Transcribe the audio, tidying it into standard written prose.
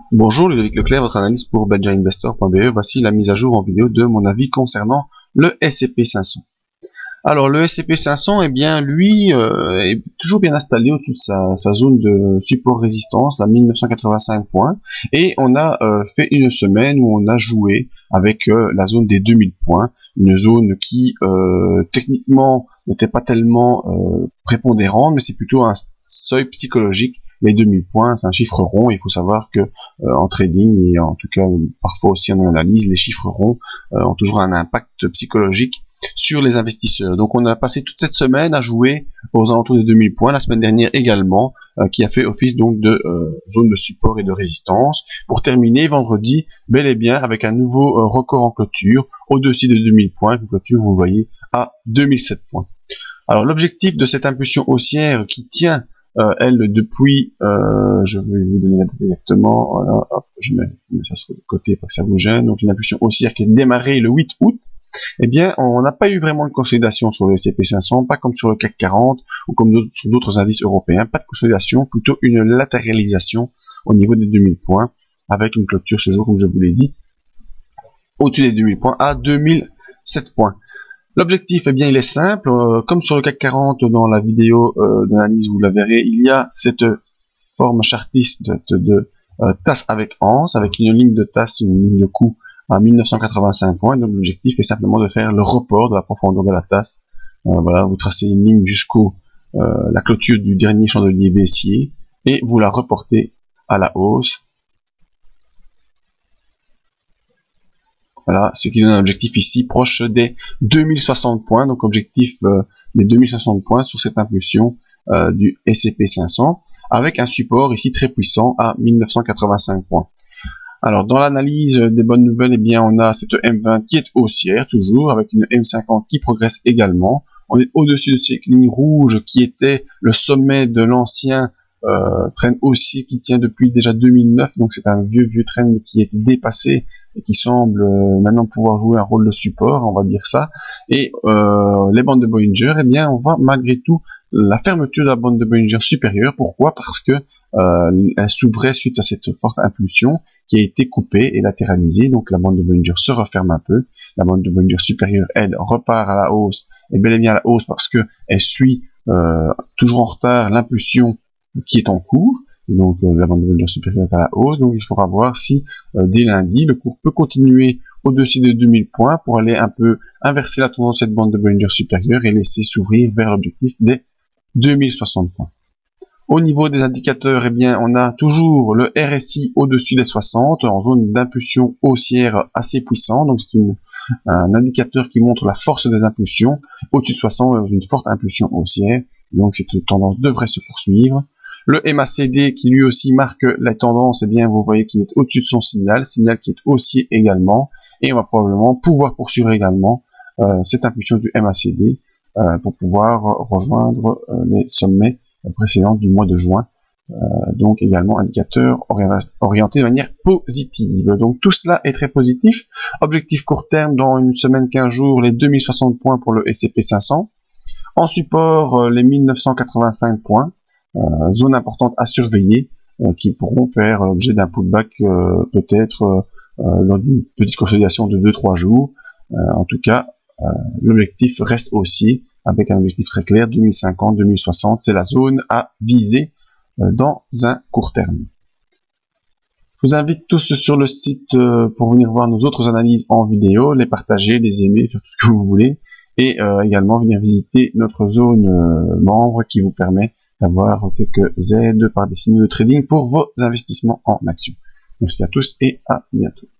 Bonjour, Ludovic Leclerc, votre analyste pour BenjaInvestor.be. Voici la mise à jour en vidéo de mon avis concernant le S&P 500. Alors le S&P 500, eh bien lui est toujours bien installé au-dessus de sa zone de support résistance, la 1985 points, et on a fait une semaine où on a joué avec la zone des 2000 points, une zone qui techniquement n'était pas tellement prépondérante, mais c'est plutôt un seuil psychologique. Les 2000 points, c'est un chiffre rond. Il faut savoir que en trading et en tout cas parfois aussi en analyse, les chiffres ronds ont toujours un impact psychologique sur les investisseurs. Donc on a passé toute cette semaine à jouer aux alentours des 2000 points, la semaine dernière également, qui a fait office donc de zone de support et de résistance, pour terminer vendredi bel et bien avec un nouveau record en clôture au-dessus de 2000 points, une clôture vous voyez à 2007 points. Alors l'objectif de cette impulsion haussière qui tient elle depuis, je vais vous donner la date exactement, voilà, hop, je mets ça sur le côté pour que ça vous gêne, donc une impulsion haussière qui est démarrée le 8 août, eh bien on n'a pas eu vraiment de consolidation sur le S&P 500, pas comme sur le CAC 40 ou comme sur d'autres indices européens, pas de consolidation, plutôt une latéralisation au niveau des 2000 points, avec une clôture ce jour, comme je vous l'ai dit, au-dessus des 2000 points à 2007 points. L'objectif, eh bien, il est simple. Comme sur le CAC 40, dans la vidéo d'analyse, vous la verrez, il y a cette forme chartiste de tasse avec anse, avec une ligne de tasse, une ligne de coup à 1985 points. Donc l'objectif est simplement de faire le report de la profondeur de la tasse. Voilà, vous tracez une ligne jusqu'au la clôture du dernier chandelier baissier et vous la reportez à la hausse. Voilà, ce qui donne un objectif ici proche des 2060 points, donc objectif des 2060 points sur cette impulsion du S&P 500, avec un support ici très puissant à 1985 points. Alors dans l'analyse des bonnes nouvelles, eh bien on a cette M20 qui est haussière toujours, avec une M50 qui progresse également. On est au-dessus de cette ligne rouge qui était le sommet de l'ancien trend haussier qui tient depuis déjà 2009, donc c'est un vieux trend qui a été dépassé et qui semble maintenant pouvoir jouer un rôle de support, on va dire ça. Et les bandes de Bollinger, eh bien on voit malgré tout la fermeture de la bande de Bollinger supérieure. Pourquoi? Parce que elle s'ouvrait suite à cette forte impulsion qui a été coupée et latéralisée, donc la bande de Bollinger se referme un peu. La bande de Bollinger supérieure, elle, repart à la hausse, et bel et bien à la hausse parce que elle suit toujours en retard l'impulsion qui est en cours, et donc la bande de Bollinger supérieure est à la hausse, donc il faudra voir si dès lundi le cours peut continuer au-dessus de 2000 points pour aller un peu inverser la tendance de cette bande de Bollinger supérieure et laisser s'ouvrir vers l'objectif des 2060 points. Au niveau des indicateurs, eh bien on a toujours le RSI au-dessus des 60 en zone d'impulsion haussière assez puissant, donc c'est un indicateur qui montre la force des impulsions. Au-dessus de 60 dans une forte impulsion haussière, donc cette tendance devrait se poursuivre. Le MACD qui lui aussi marque la tendance, eh bien vous voyez qu'il est au-dessus de son signal qui est haussier également, et on va probablement pouvoir poursuivre également cette impulsion du MACD pour pouvoir rejoindre les sommets précédents du mois de juin. Donc également indicateur orienté de manière positive. Donc tout cela est très positif. Objectif court terme dans une semaine 15 jours, les 2060 points pour le S&P 500. En support, les 1985 points. Zone importante à surveiller qui pourront faire l'objet d'un pullback peut-être dans une petite consolidation de 2-3 jours. En tout cas, l'objectif reste haussier avec un objectif très clair, 2050-2060, c'est la zone à viser dans un court terme. Je vous invite tous sur le site pour venir voir nos autres analyses en vidéo, les partager, les aimer, faire tout ce que vous voulez, et également venir visiter notre zone membre qui vous permet d'avoir quelques aides par des signaux de trading pour vos investissements en actions. Merci à tous et à bientôt.